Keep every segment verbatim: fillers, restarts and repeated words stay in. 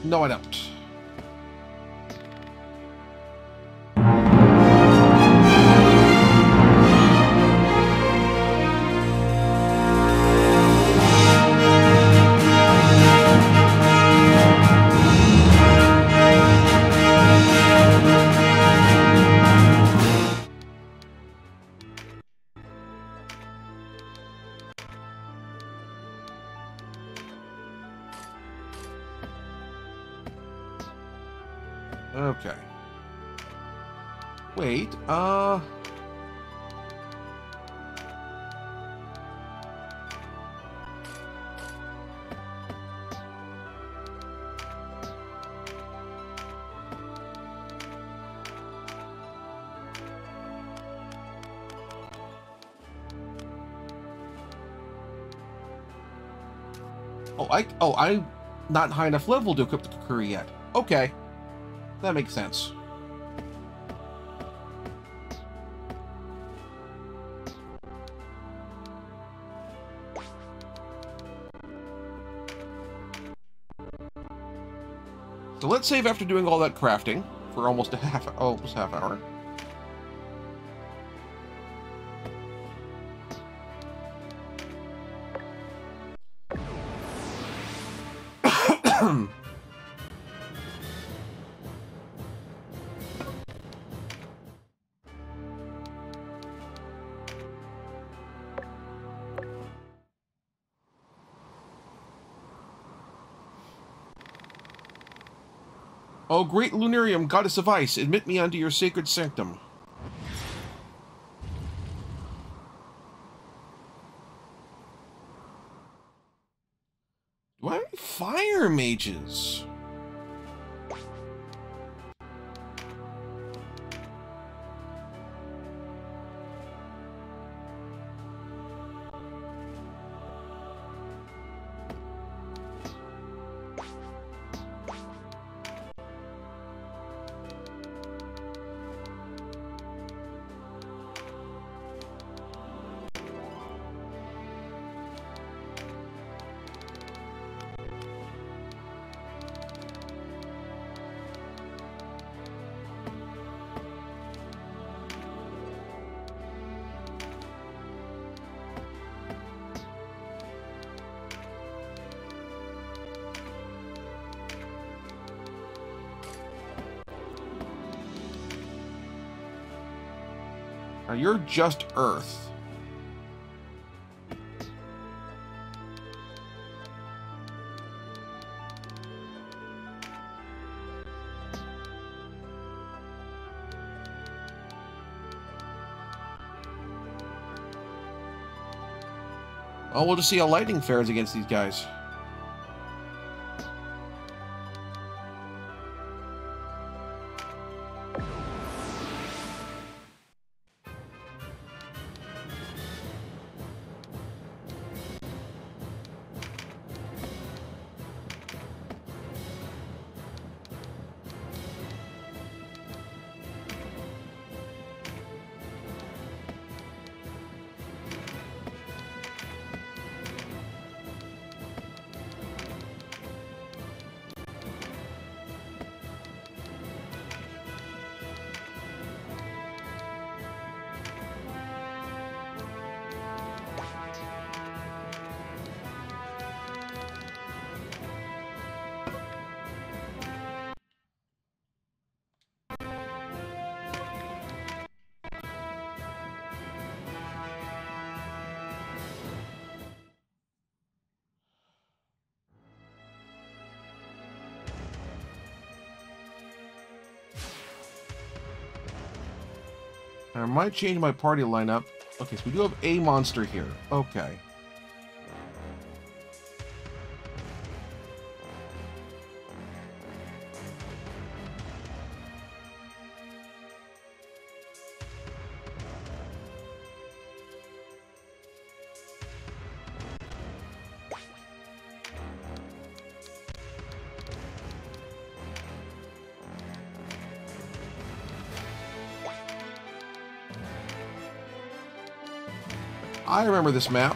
No, I don't. Okay. Wait, uh... Oh, I... Oh, I'm not high enough level to equip the Kukuri yet. Okay. That makes sense. So let's save after doing all that crafting for almost a half, oh, almost half hour. Oh, great Lunarium, goddess of ice, admit me unto your sacred sanctum. Do I have any fire mages? Now you're just Earth. Well, we'll just see how lightning fares against these guys. I might change my party lineup. Okay, so we do have a monster here. Okay. I remember this map.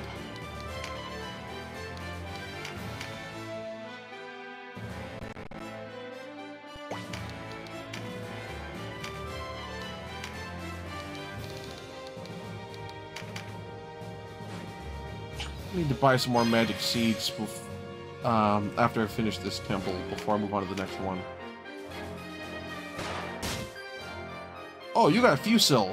I need to buy some more magic seeds bef um, after I finish this temple before I move on to the next one. Oh, you got a fusil.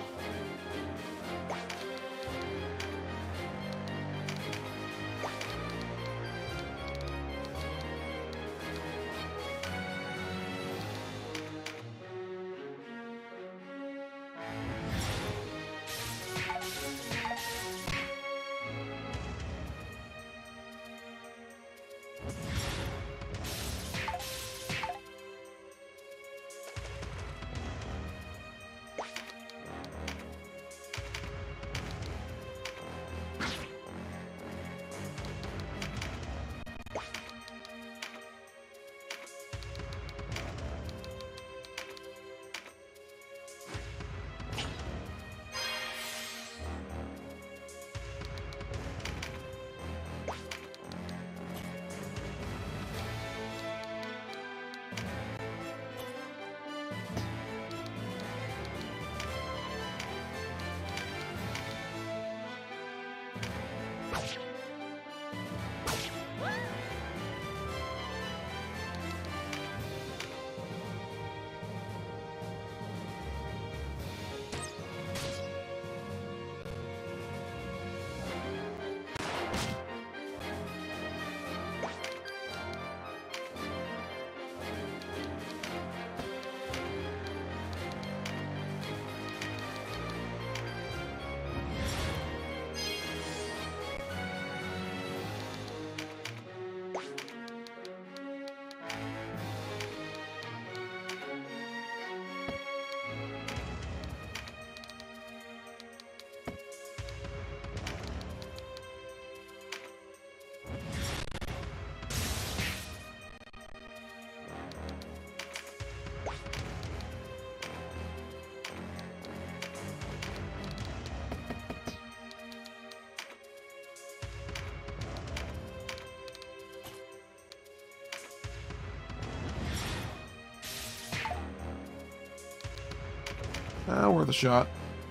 Ah, worth a shot.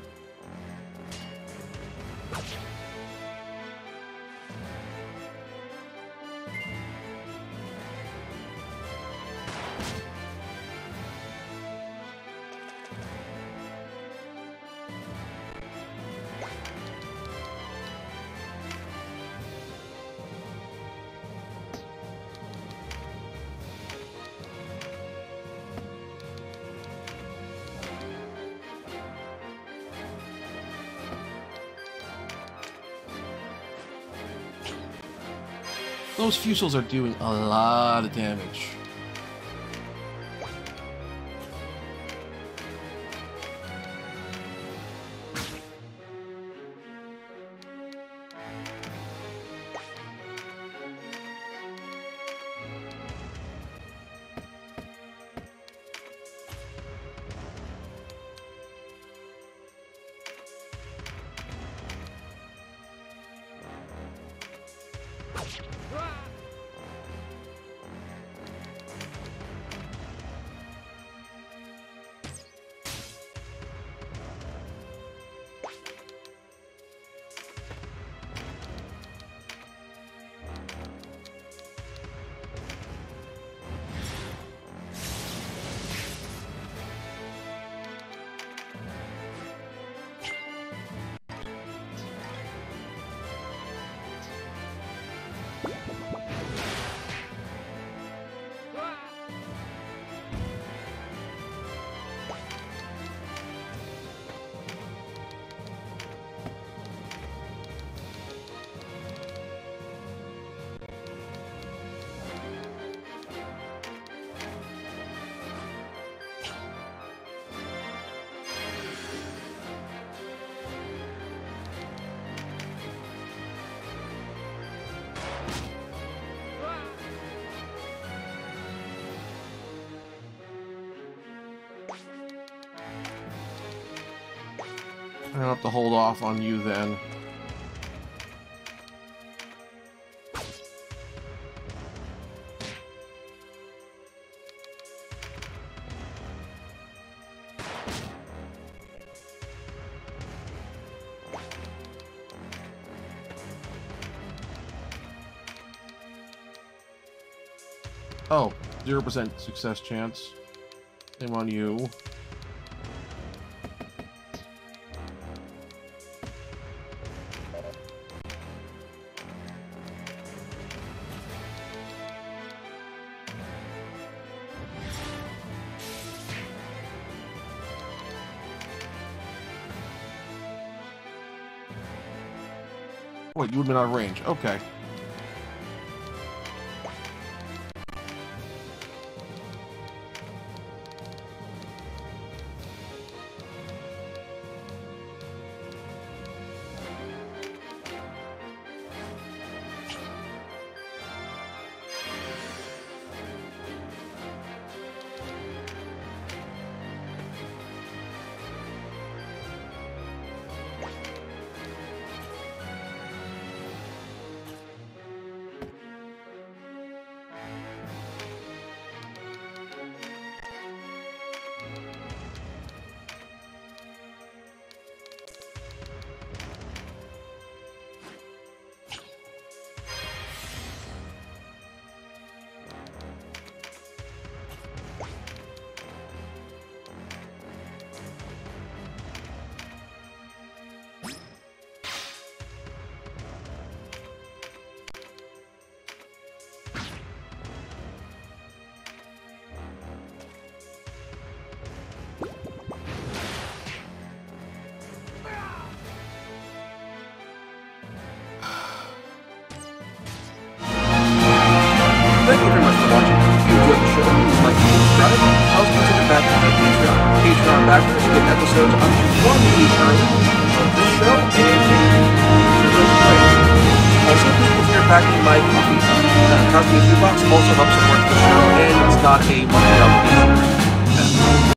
Those fusils are doing a lot of damage. I'll have to hold off on you then. Oh, zero percent success chance. Same on you. Wait, you would have been out of range. Okay. Thank you very much for watching. If you enjoyed the show, please like and subscribe. Also consider backing my Patreon. Patreon backers get episodes up to one week early of this show and also please consider backing my coffee. Uh, coffee and food box also helps support the show, and it's not a monthly obligation.